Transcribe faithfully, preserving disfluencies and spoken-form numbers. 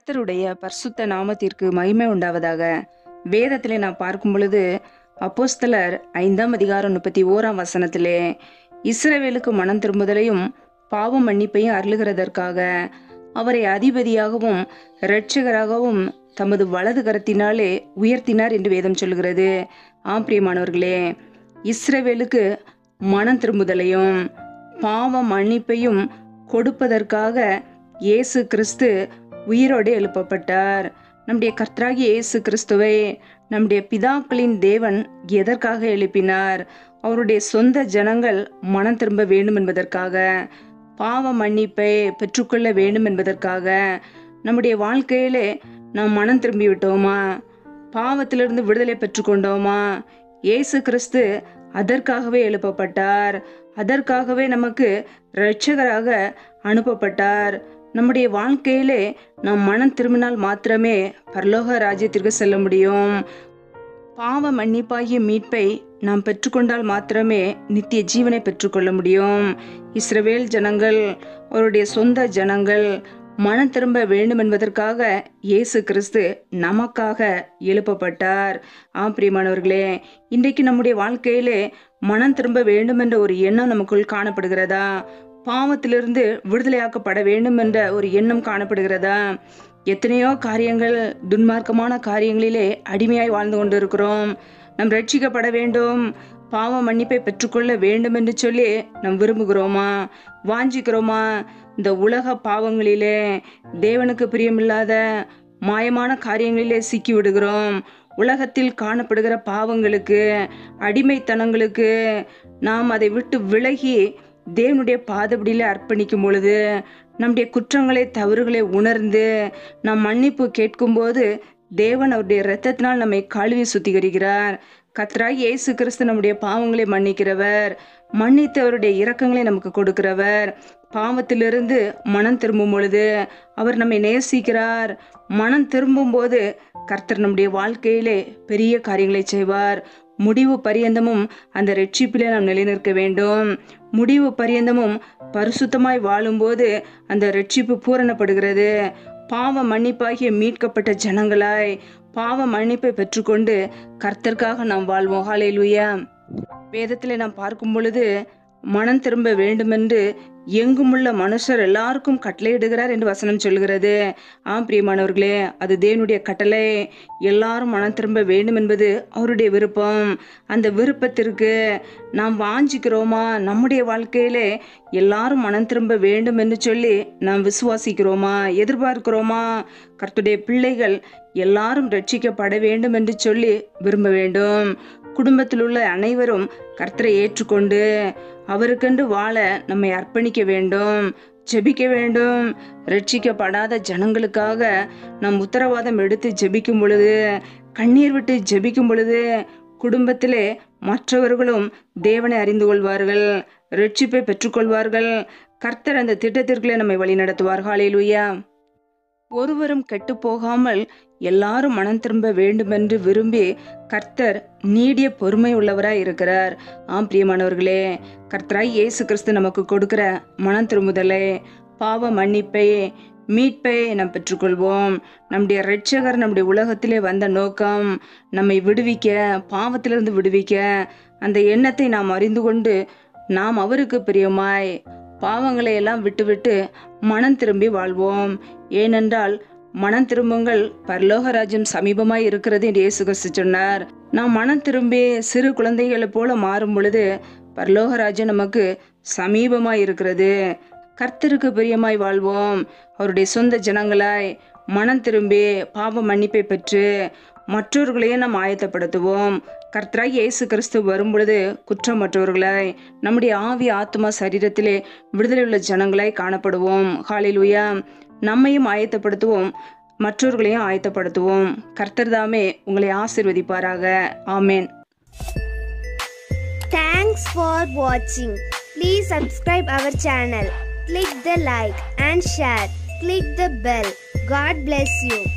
கர்த்தருடைய பரிசுத்த நாமத்திற்கு மகிமை உண்டாவதாக. வேதத்திலே நாம் பார்க்கும் பொழுது அப்போஸ்தலர் ஐந்தாம் அதிகாரம் முப்பத்தி ஓராம் வசனத்திலே இஸ்ரவேலுக்கு மனம் திரும்புதலையும் பாவம் மன்னிப்பையும் அருளுகிறதற்காக அவரை அதிபதியாகவும் இரட்சகராகவும் தமது வலது கரத்தினாலே உயர்த்தினார் என்று வேதம் சொல்கிறது. ஆம் பிரியமானவர்களே, இஸ்ரவேலுக்கு மனம் திரும்புதலையும் பாவ மன்னிப்பையும் கொடுப்பதற்காக இயேசு கிறிஸ்து உயிரோடு எழுப்பப்பட்டார். நம்முடைய கர்த்தராகிய இயேசு கிறிஸ்துவை நம்முடைய பிதாக்களின் தேவன் எதற்காக எழுப்பினார்? அவருடைய சொந்த ஜனங்கள் மனம் திரும்ப வேண்டும் என்பதற்காக, பாவ மன்னிப்பை பெற்றுக்கொள்ள வேண்டும் என்பதற்காக. நம்முடைய வாழ்க்கையிலே நாம் மனம் திரும்பி விட்டோமா? பாவத்திலிருந்து விடுதலை பெற்றுக்கொண்டோமா? இயேசு கிறிஸ்து அதற்காகவே எழுப்பப்பட்டார். அதற்காகவே நமக்கு இரட்சகராக அனுப்பப்பட்டார். நம்முடைய வாழ்க்கையிலே நாம் மனம் திரும்பினால் மாத்திரமே பரலோக ராஜ்யத்திற்கு செல்ல முடியும். பாவ மன்னிப்பாகிய மீட்பை நாம் பெற்றுக்கொண்டால் மாத்திரமே நித்திய ஜீவனை பெற்றுக்கொள்ள முடியும். இஸ்ரவேல் ஜனங்கள், அவருடைய சொந்த ஜனங்கள் மனம் திரும்ப வேண்டும் என்பதற்காக இயேசு கிறிஸ்து நமக்காக எழுப்பப்பட்டார். ஆம் பிரியமானவர்களே, இன்றைக்கு நம்முடைய வாழ்க்கையிலே மனம் திரும்ப வேண்டும் என்ற ஒரு எண்ணம் நமக்குள் காணப்படுகிறதா? பாவத்திலிருந்து விடுதலையாக்கப்பட வேண்டும் என்ற ஒரு எண்ணம் காணப்படுகிறதா? எத்தனையோ காரியங்கள், துன்மார்க்கமான காரியங்களிலே அடிமையாய் வாழ்ந்து கொண்டிருக்கிறோம். நாம் ரட்சிக்கப்பட வேண்டும், பாவ மன்னிப்பை பெற்றுக்கொள்ள வேண்டும் என்று சொல்லி நாம் விரும்புகிறோமா? வாஞ்சிக்கிறோமா? இந்த உலக பாவங்களிலே, தேவனுக்கு பிரியமில்லாத மாயமான காரியங்களிலே சிக்கி விடுகிறோம். உலகத்தில் காணப்படுகிற பாவங்களுக்கு, அடிமைத்தனங்களுக்கு நாம் அதை விட்டு விலகி தேவனுடைய பாதபடியில அர்ப்பணிக்கும் பொழுது, நம்முடைய குற்றங்களை தவறுகளை உணர்ந்து நாம் மன்னிப்பு கேட்கும்போது தேவன் அவருடைய இரத்தத்தினால் நம்மை கழுவி சுத்திகரிக்கிறார். கர்த்தராகிய இயேசு கிறிஸ்து நம்முடைய பாவங்களை மன்னிக்கிறவர், மன்னித்து அவருடைய இரக்கங்களை நமக்கு கொடுக்கிறவர். பாவத்திலிருந்து மனம் திரும்பும் பொழுது அவர் நம்மை நேசிக்கிறார். மனம் திரும்பும் போது கர்த்தர் நம்முடைய வாழ்க்கையிலே பெரிய காரியங்களை செய்வார். முடிவு பரியந்தமும் அந்த ரட்சிப்பிலே நாம் நிலைநிற்க வேண்டும். முடிவு பரியந்தமும் பரிசுத்தமாய் வாழும்போது அந்த ரட்சிப்பு பூரணப்படுகிறது. பாவ மன்னிப்பாகிய மீட்கப்பட்ட ஜனங்களாய் பாவ மன்னிப்பை பெற்றுக்கொண்டு கர்த்தருக்காக நாம் வாழ்வோம். ஹல்லேலூயா. வேதத்திலே நாம் பார்க்கும் பொழுது மனம் திரும்ப வேண்டுமென்று எங்குமுள்ள மனுஷர் எல்லாருக்கும் கட்டளையிடுகிறார் என்று வசனம் சொல்கிறது. ஆம் பிரியமானவர்களே, அது தேவனுடைய கட்டளை. எல்லாரும் மனம் திரும்ப வேண்டும் என்பது அவருடைய விருப்பம். அந்த விருப்பத்திற்கு நாம் வாஞ்சிக்கிறோமா? நம்முடைய வாழ்க்கையிலே எல்லாரும் மனம் திரும்ப வேண்டும் என்று சொல்லி நாம் விசுவாசிக்கிறோமா? எதிர்பார்க்கிறோமா? கர்த்தருடைய பிள்ளைகள் எல்லாரும் ரட்சிக்கப்பட வேண்டும் என்று சொல்லி விரும்ப வேண்டும். குடும்பத்தில் உள்ள அனைவரும் கர்த்தரை ஏற்றுக்கொண்டு அவருக்கென்று வாழ நம்மை அர்ப்பணிக்க வேண்டும், ஜெபிக்க வேண்டும். ரட்சிக்கப்படாத ஜனங்களுக்காக நாம் உத்தரவாதம் எடுத்து ஜெபிக்கும் பொழுது, கண்ணீர் விட்டு ஜெபிக்கும் பொழுது, குடும்பத்திலே மற்றவர்களும் தேவனை அறிந்து கொள்வார்கள், ரட்சிப்பை பெற்றுக்கொள்வார்கள். கர்த்தர் அந்த திட்டத்திற்குள்ளே நம்மை வழி நடத்துவார். ஹல்லேலூயா. ஒருவரும் கெட்டு போகாமல் எல்லாரும் மனம் திரும்ப வேண்டுமென்று விரும்பி கர்த்தர் நீடிய பொறுமை உள்ளவராய் இருக்கிறார். ஆம் பிரியமானவர்களே, கர்த்தராய் இயேசு கிறிஸ்து நமக்கு கொடுக்கிற மனம் திரும்புதலை, பாவ மன்னிப்பை, மீட்பை நாம் பெற்றுக்கொள்வோம். நம்முடைய இரட்சகர் நம்முடைய உலகத்திலே வந்த நோக்கம் நம்மை விடுவிக்க, பாவத்திலிருந்து விடுவிக்க. அந்த எண்ணத்தை நாம் அறிந்து கொண்டு நாம் அவருக்கு பிரியமாய் பாவங்களை எல்லாம் விட்டுவிட்டு மனம் திரும்பி வாழ்வோம். ஏனென்றால் மனம் திரும்புங்கள், பரலோக ராஜ்யம் சமீபமாய் இருக்கிறது என்று இயேசு கிறிஸ்து சொன்னார். நாம் மனம் திரும்பி சிறு குழந்தைகளை போல மாறும் பொழுது பரலோக ராஜ்யம் நமக்கு சமீபமாய் இருக்கிறது. கர்த்தருக்கு பிரியமாய் வாழ்வோம். அவருடைய சொந்த ஜனங்களாய் மனம் திரும்பி பாவ மன்னிப்பை பெற்று மற்றவர்களையும் நாம் ஆயத்தப்படுத்துவோம். கர்த்தராகிய இயேசு கிறிஸ்து வரும் பொழுது குற்றமற்றவர்களாய் நம்முடைய ஆவி ஆத்மா சரீரத்திலே விடுதலை உள்ள ஜனங்களாய் காணப்படுவோம். ஹல்லேலூயா. நம்மையும் ஆயத்தப்படுத்துவோம், மற்றவர்களையும் ஆயத்தப்படுத்துவோம். கர்த்தர் தாமே உங்களை ஆசீர்வதிப்பாராக. ஆமென். Thanks for watching. Please subscribe our channel. Click the like and share. Click the bell. God bless you.